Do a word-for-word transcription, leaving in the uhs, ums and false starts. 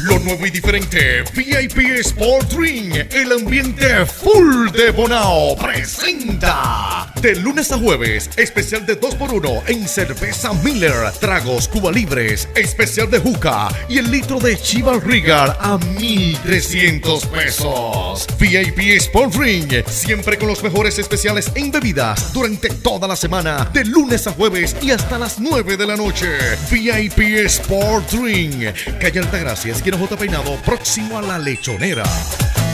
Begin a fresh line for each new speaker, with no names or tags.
Lo nuevo y diferente, V I P Sport Drink, el ambiente full de Bonao presenta de lunes a jueves, especial de dos por uno en cerveza Miller, tragos Cuba Libres, especial de juca y el litro de Chivas Regal a mil trescientos pesos. V I P Sport Drink, siempre con los mejores especiales en bebidas durante toda la semana, de lunes a jueves y hasta las nueve de la noche. V I P Sport Drink, calle Altagracia, esquina J. Peinado, próximo a La Lechonera.